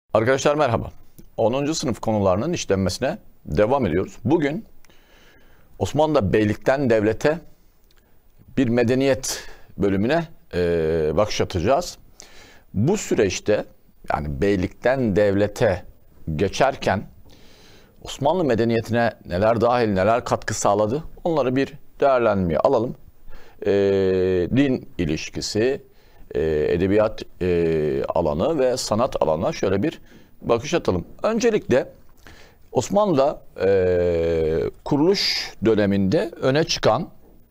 Arkadaşlar merhaba. 10. sınıf konularının işlenmesine devam ediyoruz. Bugün Osmanlı'da beylikten devlete bir medeniyet bölümüne bakış atacağız. Bu süreçte yani beylikten devlete geçerken Osmanlı medeniyetine neler dahil, neler katkı sağladı onları bir değerlendirmeye alalım. Din ilişkisi, edebiyat alanı ve sanat alanına şöyle bir bakış atalım. Öncelikle Osmanlı'da kuruluş döneminde öne çıkan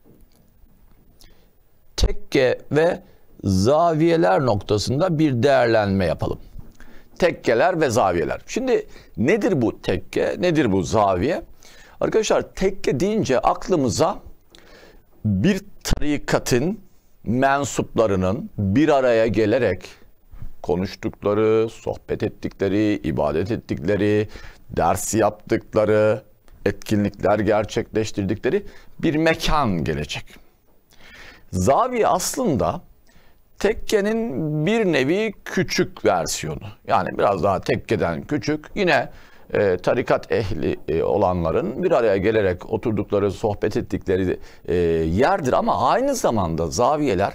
tekke ve zaviyeler noktasında bir değerlendirme yapalım. Tekkeler ve zaviyeler. Şimdi nedir bu tekke, nedir bu zaviye? Arkadaşlar tekke deyince aklımıza bir tarikatın mensuplarının bir araya gelerek konuştukları, sohbet ettikleri, ibadet ettikleri, ders yaptıkları, etkinlikler gerçekleştirdikleri bir mekan gelecek. Zaviye aslında tekkenin bir nevi küçük versiyonu. Yani biraz daha tekkeden küçük. Yine tarikat ehli olanların bir araya gelerek oturdukları, sohbet ettikleri yerdir. Ama aynı zamanda zaviyeler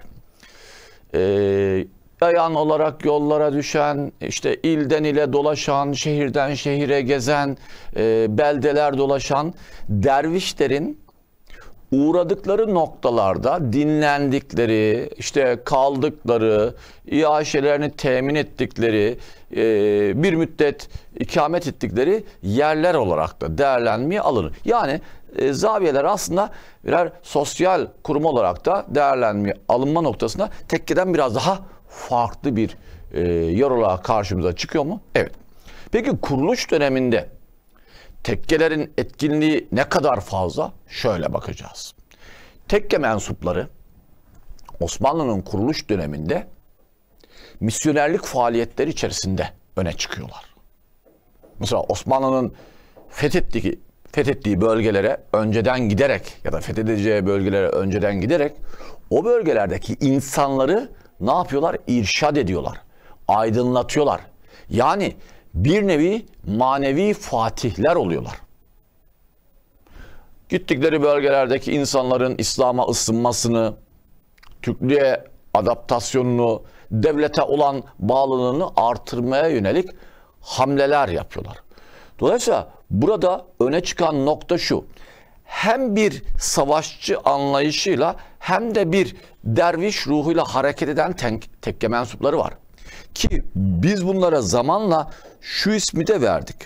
yayan olarak yollara düşen, işte ilden ile dolaşan, şehirden şehire gezen, beldeler dolaşan dervişlerin uğradıkları noktalarda dinlendikleri, işte kaldıkları, iaşelerini temin ettikleri, bir müddet ikamet ettikleri yerler olarak da değerlenmeye alınır. Yani zaviyeler aslında birer sosyal kurum olarak da değerlenmeye alınma noktasında tekkeden biraz daha farklı bir yer olarak karşımıza çıkıyor mu? Evet. Peki kuruluş döneminde tekkelerin etkinliği ne kadar fazla? Şöyle bakacağız. Tekke mensupları Osmanlı'nın kuruluş döneminde misyonerlik faaliyetleri içerisinde öne çıkıyorlar. Mesela Osmanlı'nın fethettiği bölgelere önceden giderek ya da fethedeceği bölgelere önceden giderek o bölgelerdeki insanları ne yapıyorlar? İrşad ediyorlar, aydınlatıyorlar. Yani bir nevi manevi fatihler oluyorlar. Gittikleri bölgelerdeki insanların İslam'a ısınmasını, Türklüğe adaptasyonunu, devlete olan bağlılığını artırmaya yönelik hamleler yapıyorlar. Dolayısıyla burada öne çıkan nokta şu: hem bir savaşçı anlayışıyla hem de bir derviş ruhuyla hareket eden tekke mensupları var. Ki biz bunlara zamanla şu ismi de verdik.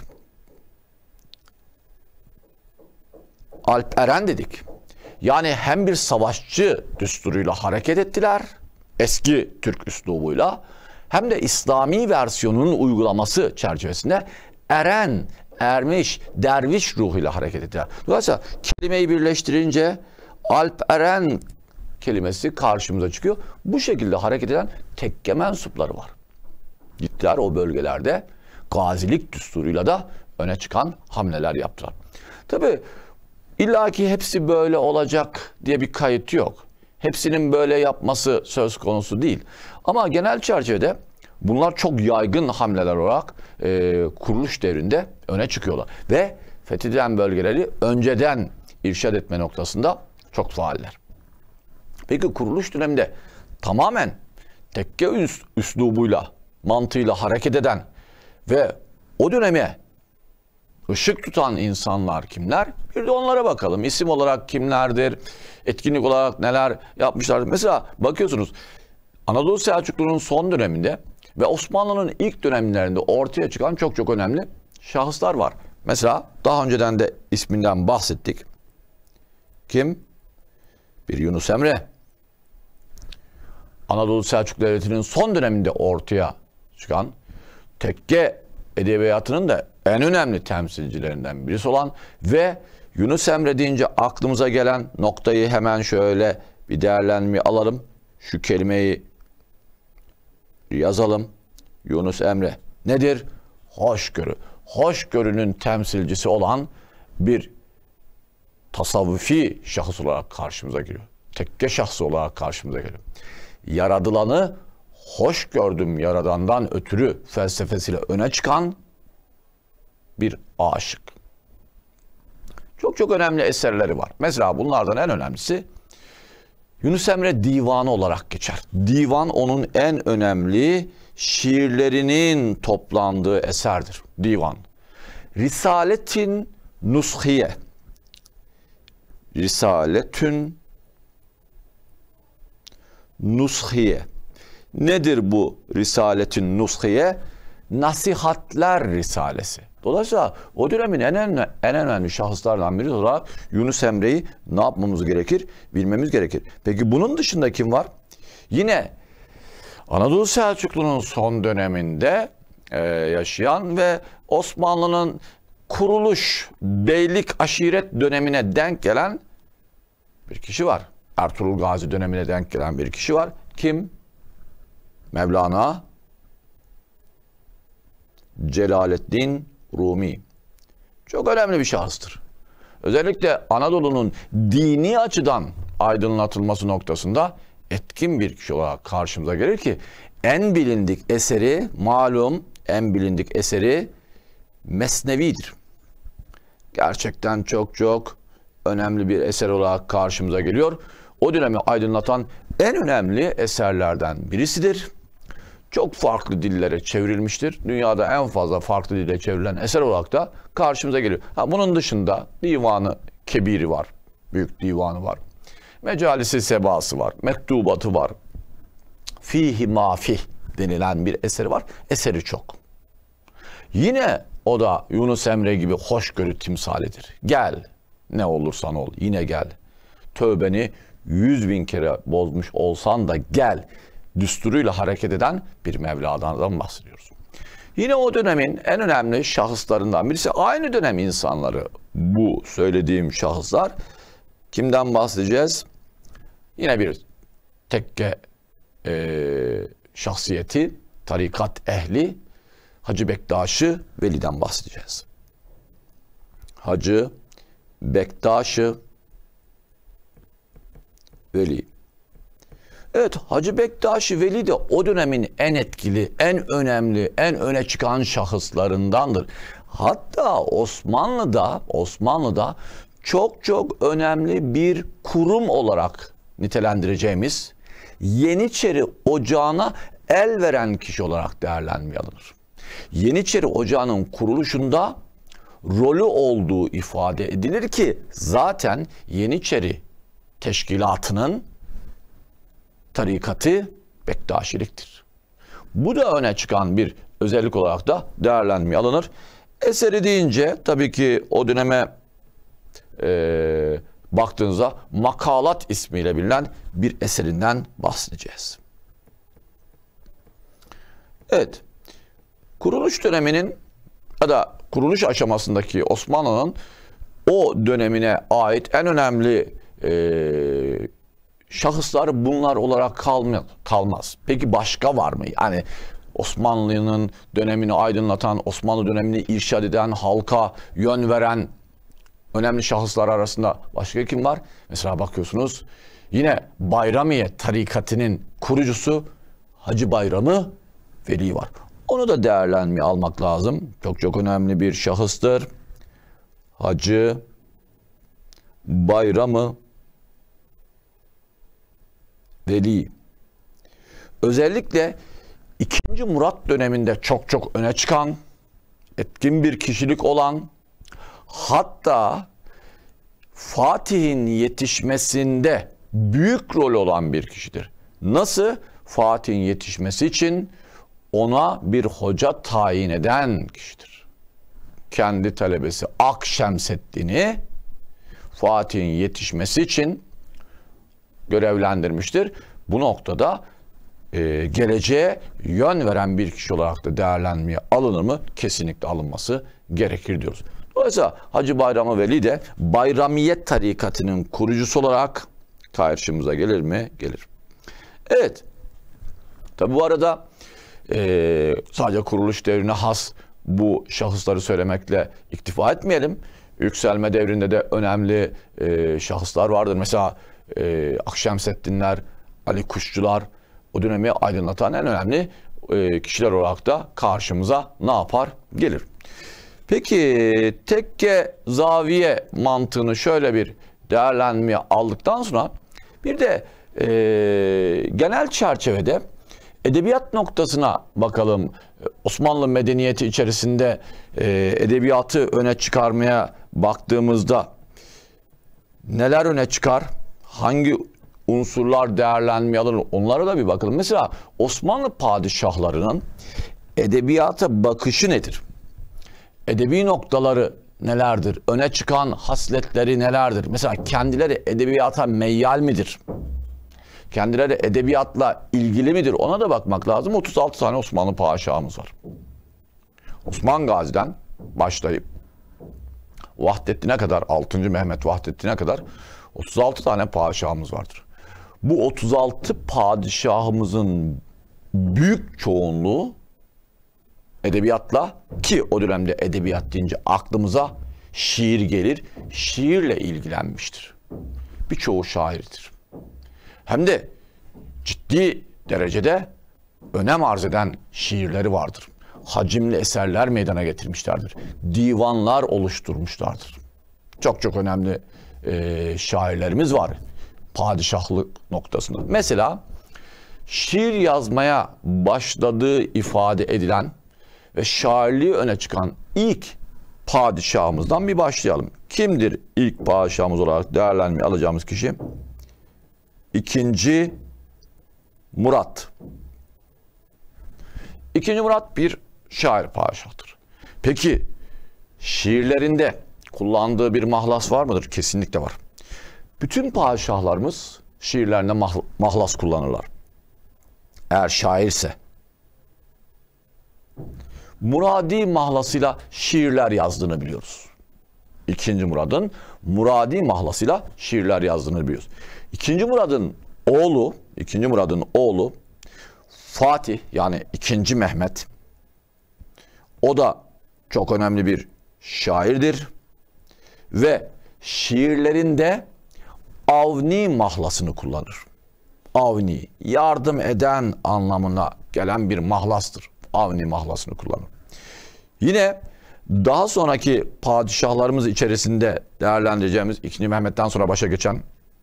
Alperen dedik. Yani hem bir savaşçı düsturuyla hareket ettiler, eski Türk üslubuyla, hem de İslami versiyonunun uygulaması çerçevesinde eren, ermiş, derviş ruhuyla hareket ettiler. Dolayısıyla kelimeyi birleştirince Alperen kelimesi karşımıza çıkıyor. Bu şekilde hareket eden tekke mensupları var. Gittiler o bölgelerde gazilik düsturuyla da öne çıkan hamleler yaptılar. Tabii illaki hepsi böyle olacak diye bir kayıt yok. Hepsinin böyle yapması söz konusu değil. Ama genel çerçevede bunlar çok yaygın hamleler olarak kuruluş devrinde öne çıkıyorlar. Ve fethedilen bölgeleri önceden irşad etme noktasında çok faaller. Peki kuruluş döneminde tamamen tekke üslubuyla, mantığıyla hareket eden ve o döneme ışık tutan insanlar kimler? Bir de onlara bakalım. İsim olarak kimlerdir? Etkinlik olarak neler yapmışlardır? Mesela bakıyorsunuz Anadolu Selçuklu'nun son döneminde ve Osmanlı'nın ilk dönemlerinde ortaya çıkan çok önemli şahıslar var. Mesela daha önceden de isminden bahsettik. Kim? Bir Yunus Emre. Anadolu Selçuklu Devleti'nin son döneminde ortaya çıkan tekke edebiyatının da en önemli temsilcilerinden birisi olan ve Yunus Emre deyince aklımıza gelen noktayı hemen şöyle bir değerlendirmeye alalım. Şu kelimeyi yazalım. Yunus Emre nedir? Hoşgörü. Hoşgörünün temsilcisi olan bir tasavvufi şahıs olarak karşımıza geliyor. Tekke şahsı olarak karşımıza geliyor. Yaradılanı hoş gördüm yaradandan ötürü felsefesiyle öne çıkan bir aşık. Çok çok önemli eserleri var. Mesela bunlardan en önemlisi Yunus Emre Divanı olarak geçer. Divan onun en önemli şiirlerinin toplandığı eserdir. Divan. Risaletün Nushiye. Risaletün Nushiye. Nedir bu Risaletün Nushiye? Nasihatler Risalesi. Dolayısıyla o dönemin en önemli şahıslardan biri olarak Yunus Emre'yi ne yapmamız gerekir? Bilmemiz gerekir. Peki bunun dışında kim var? Yine Anadolu Selçuklu'nun son döneminde yaşayan ve Osmanlı'nın kuruluş, beylik, aşiret dönemine denk gelen bir kişi var. Ertuğrul Gazi dönemine denk gelen bir kişi var. Kim? Mevlana Celaleddin Rumi. Çok önemli bir şahıstır. Özellikle Anadolu'nun dini açıdan aydınlatılması noktasında etkin bir kişi olarak karşımıza gelir ki en bilindik eseri, malum en bilindik eseri Mesnevi'dir. Gerçekten çok çok önemli bir eser olarak karşımıza geliyor. O dönemi aydınlatan en önemli eserlerden birisidir. Çok farklı dillere çevrilmiştir. Dünyada en fazla farklı dile çevrilen eser olarak da karşımıza geliyor. Bunun dışında Divanı Kebiri var. Büyük divanı var. Mecalisi Sebası var. Mektubatı var. Fihi mafih denilen bir eseri var. Eseri çok. Yine o da Yunus Emre gibi hoşgörü timsalidir. Gel, ne olursan ol, yine gel. Tövbeni 100.000 kere bozmuş olsan da gel düsturuyla hareket eden bir Mevla'dan bahsediyoruz. Yine o dönemin en önemli şahıslarından birisi, aynı dönem insanları bu söylediğim şahıslar. Kimden bahsedeceğiz? Yine bir tekke şahsiyeti, tarikat ehli Hacı Bektaş-ı Veli'den bahsedeceğiz. Hacı Bektaş-ı Veli. Evet, Hacı Bektaş-ı Veli de o dönemin en etkili, en önemli, en öne çıkan şahıslarındandır. Hatta Osmanlı'da çok çok önemli bir kurum olarak nitelendireceğimiz Yeniçeri Ocağı'na el veren kişi olarak değerlenmeye alınır. Yeniçeri Ocağı'nın kuruluşunda rolü olduğu ifade edilir ki zaten Yeniçeri Teşkilatı'nın tarikatı Bektaşiliktir. Bu da öne çıkan bir özellik olarak da değerlenmeye alınır. Eseri deyince tabii ki o döneme baktığınızda Makalat ismiyle bilinen bir eserinden bahsedeceğiz. Evet, kuruluş döneminin ya da kuruluş aşamasındaki Osmanlı'nın o dönemine ait en önemli şahıslar bunlar olarak kalmaz. Peki başka var mı? Yani Osmanlı'nın dönemini aydınlatan, Osmanlı dönemini irşad eden, halka yön veren önemli şahıslar arasında başka kim var? Mesela bakıyorsunuz yine Bayramiye tarikatının kurucusu Hacı Bayramı Veli var. Onu da değerlenmeye almak lazım. Çok çok önemli bir şahıstır. Hacı Bayramı Veli. Özellikle 2. Murat döneminde çok çok öne çıkan, etkin bir kişilik olan, hatta Fatih'in yetişmesinde büyük rol olan bir kişidir. Nasıl? Fatih'in yetişmesi için ona bir hoca tayin eden kişidir. Kendi talebesi Akşemseddin'i Fatih'in yetişmesi için görevlendirmiştir. Bu noktada geleceğe yön veren bir kişi olarak da değerlenmeye alınır mı? Kesinlikle alınması gerekir diyoruz. Dolayısıyla Hacı Bayramı Veli de Bayramiyet tarikatının kurucusu olarak karşımıza gelir mi? Gelir. Evet. Tabi bu arada sadece kuruluş devrine has bu şahısları söylemekle iktifa etmeyelim. Yükselme devrinde de önemli şahıslar vardır. Mesela Akşemseddinler, Ali Kuşçular, o dönemi aydınlatan en önemli kişiler olarak da karşımıza ne yapar? Gelir. Peki tekke zaviye mantığını şöyle bir değerlendirmeye aldıktan sonra bir de genel çerçevede edebiyat noktasına bakalım. Osmanlı medeniyeti içerisinde edebiyatı öne çıkarmaya baktığımızda neler öne çıkar? Hangi unsurlar değerlenmeye alır? Onlara da bir bakalım. Mesela Osmanlı padişahlarının edebiyata bakışı nedir? Edebi noktaları nelerdir? Öne çıkan hasletleri nelerdir? Mesela kendileri edebiyata meyyal midir? Kendileri edebiyatla ilgili midir? Ona da bakmak lazım. 36 tane Osmanlı padişahımız var. Osman Gazi'den başlayıp Vahdettin'e kadar, 6. Mehmet Vahdettin'e kadar 36 tane padişahımız vardır. Bu 36 padişahımızın büyük çoğunluğu edebiyatla, ki o dönemde edebiyat deyince aklımıza şiir gelir, şiirle ilgilenmiştir. Birçoğu şairdir. Hem de ciddi derecede önem arz eden şiirleri vardır. Hacimli eserler meydana getirmişlerdir. Divanlar oluşturmuşlardır. Çok çok önemli şairlerimiz var padişahlık noktasında. Mesela şiir yazmaya başladığı ifade edilen ve şairliği öne çıkan ilk padişahımızdan bir başlayalım. Kimdir ilk padişahımız olarak değerlendirmeye alacağımız kişi? 2. Murat. 2. Murat bir şair padişahtır. Peki şiirlerinde kullandığı bir mahlas var mıdır? Kesinlikle var. Bütün padişahlarımız şiirlerinde mahlas kullanırlar. Eğer şairse. Muradi mahlasıyla şiirler yazdığını biliyoruz. 2. Murad'ın Muradi mahlasıyla şiirler yazdığını biliyoruz. 2. Murad'ın oğlu Fatih, yani 2. Mehmet, o da çok önemli bir şairdir ve şiirlerinde avni mahlasını kullanır. Avni, yardım eden anlamına gelen bir mahlastır. Avni mahlasını kullanır. Yine daha sonraki padişahlarımız içerisinde değerlendireceğimiz 2. Mehmet'ten sonra başa geçen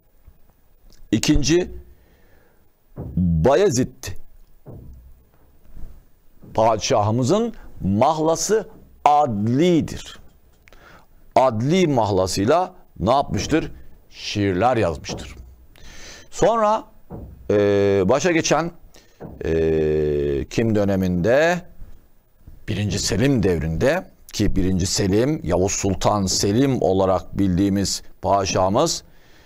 2. Bayezid padişahımızın mahlası adlidir. Adli mahlasıyla ne yapmıştır? Şiirler yazmıştır. Sonra başa geçen kim döneminde? 1. Selim devrinde, ki 1. Selim, Yavuz Sultan Selim olarak bildiğimiz padişahımız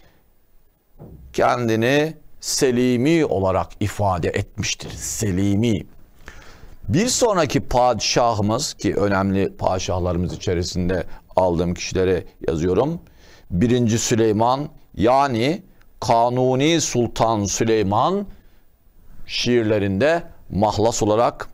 kendini Selimi olarak ifade etmiştir. Selimi. Bir sonraki padişahımız, ki önemli padişahlarımız içerisinde aldığım kişileri yazıyorum. 1. Süleyman, yani Kanuni Sultan Süleyman şiirlerinde mahlas olarak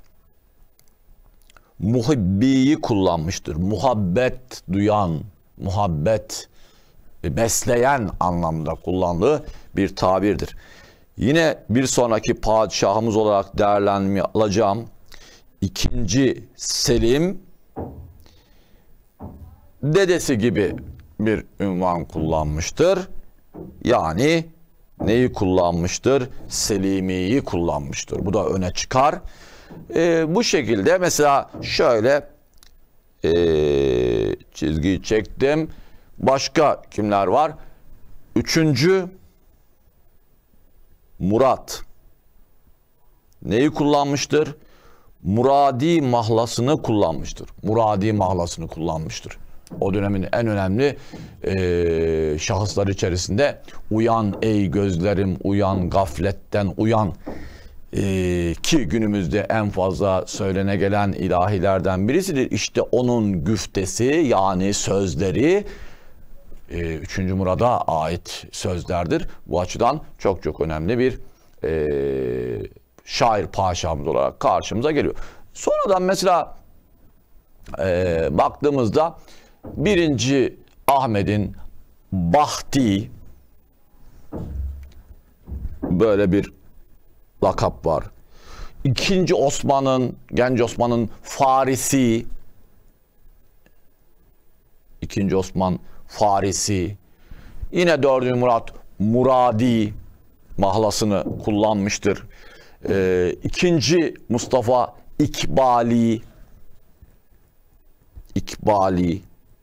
muhibbiyi kullanmıştır. Muhabbet duyan, muhabbet besleyen anlamda kullandığı bir tabirdir. Yine bir sonraki padişahımız olarak değerlendirmeye alacağım 2. Selim, dedesi gibi bir ünvan kullanmıştır. Yani neyi kullanmıştır? Selimi'yi kullanmıştır. Bu da öne çıkar. Bu şekilde mesela şöyle çizgiyi çektim. Başka kimler var? 3. Murat neyi kullanmıştır? Muradi mahlasını kullanmıştır. Muradi mahlasını kullanmıştır. O dönemin en önemli şahısları içerisinde uyan ey gözlerim, uyan gafletten uyan, ki günümüzde en fazla söylene gelen ilahilerden birisidir. İşte onun güftesi, yani sözleri 3. Murad'a ait sözlerdir. Bu açıdan çok çok önemli bir şair padişahımız olarak karşımıza geliyor. Sonradan mesela baktığımızda 1. Ahmet'in Bahti böyle bir lakap var. İkinci Osman'ın, Genç Osman'ın Farisi. İkinci Osman Farisi. Yine 4. Murat Muradi mahlasını kullanmıştır. İkinci Mustafa İkbali. İkbali.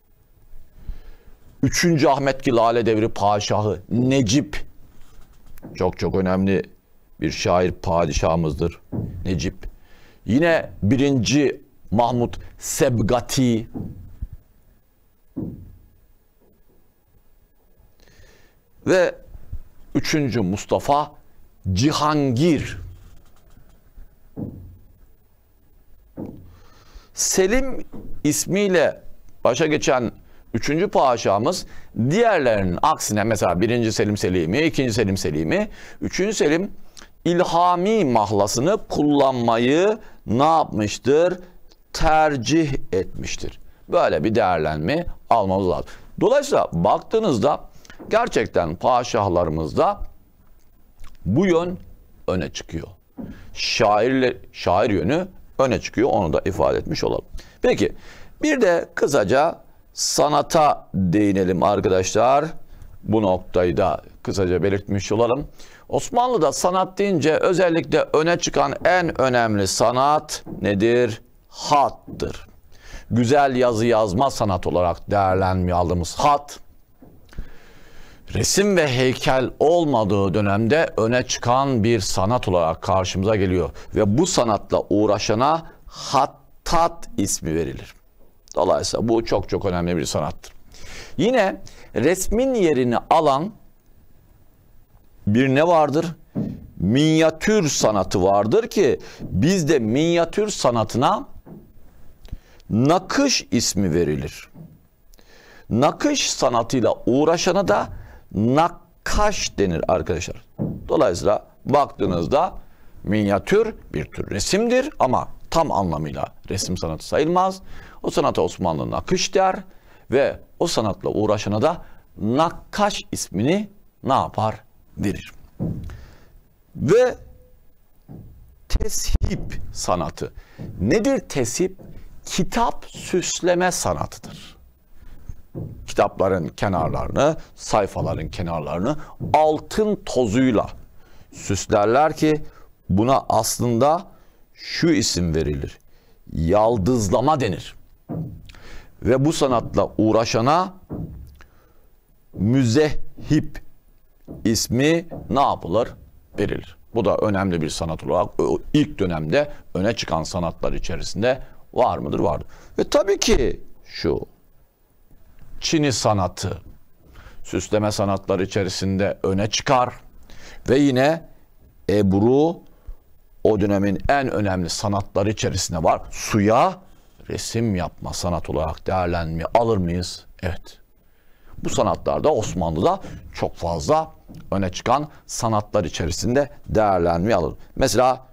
3. Ahmet Lale Devri Padişahı Necip. Çok önemli bir şair padişahımızdır Necip. Yine 1. Mahmut Sebgati. Ve 3. Mustafa Cihangir. Selim ismiyle başa geçen 3. padişahımız diğerlerinin aksine, mesela 1. Selim Selimi, 2. Selim Selimi, 3. Selim İlhami mahlasını kullanmayı ne yapmıştır? Tercih etmiştir. Böyle bir değerlenme almamız lazım. Dolayısıyla baktığınızda gerçekten padişahlarımızda bu yön öne çıkıyor. Şair yönü öne çıkıyor. Onu da ifade etmiş olalım. Peki bir de kısaca sanata değinelim arkadaşlar. Bu noktayı da kısaca belirtmiş olalım. Osmanlı'da sanat deyince özellikle öne çıkan en önemli sanat nedir? Hattır. Güzel yazı yazma sanat olarak değerlenmeye aldığımız hat, resim ve heykel olmadığı dönemde öne çıkan bir sanat olarak karşımıza geliyor. Ve bu sanatla uğraşana hattat ismi verilir. Dolayısıyla bu çok önemli bir sanattır. Yine resmin yerini alan bir ne vardır? Minyatür sanatı vardır ki bizde minyatür sanatına nakış ismi verilir. Nakış sanatıyla uğraşana da nakkaş denir arkadaşlar. Dolayısıyla baktığınızda minyatür bir tür resimdir ama tam anlamıyla resim sanatı sayılmaz. O sanata Osmanlı nakış der ve o sanatla uğraşana da nakkaş ismini ne yapar? Verir. Ve teship sanatı. Nedir teship? Kitap süsleme sanatıdır. Kitapların kenarlarını, sayfaların kenarlarını altın tozuyla süslerler ki buna aslında şu isim verilir. Yaldızlama denir. Ve bu sanatla uğraşana müzehip ismi ne yapılır? Verilir. Bu da önemli bir sanat olarak ilk dönemde öne çıkan sanatlar içerisinde var mıdır? Vardır. Ve tabii ki şu Çini sanatı süsleme sanatları içerisinde öne çıkar ve yine Ebru o dönemin en önemli sanatları içerisinde var. Suya resim yapma sanat olarak değerlenmeye alır mıyız? Evet. Bu sanatlarda Osmanlı'da çok fazla öne çıkan sanatlar içerisinde değerlenmeye alır. Mesela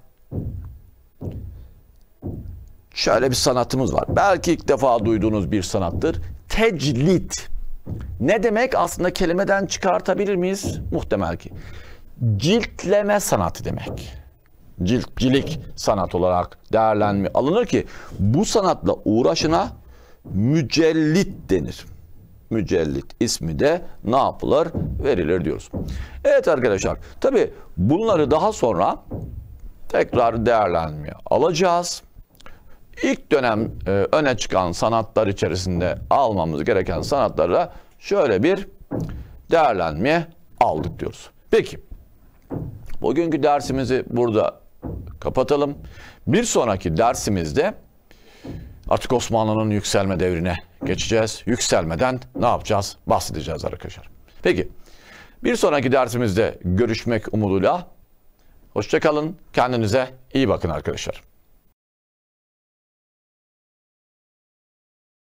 şöyle bir sanatımız var. Belki ilk defa duyduğunuz bir sanattır. Teclit. Ne demek? Aslında kelimeden çıkartabilir miyiz? Muhtemel ki. Ciltleme sanatı demek. Ciltçilik sanat olarak değerlenme alınır ki bu sanatla uğraşına mücellit denir. Mücellit ismi de ne yapılır? Verilir diyoruz. Evet arkadaşlar, tabii bunları daha sonra tekrar değerlenmeye alacağız. İlk dönem öne çıkan sanatlar içerisinde almamız gereken sanatlara şöyle bir değerlenmeye aldık diyoruz. Peki, bugünkü dersimizi burada kapatalım. Bir sonraki dersimizde artık Osmanlı'nın yükselme devrine geçeceğiz. Yükselmeden ne yapacağız? Bahsedeceğiz arkadaşlar. Peki, bir sonraki dersimizde görüşmek umuduyla. Hoşça kalın. Kendinize iyi bakın arkadaşlar.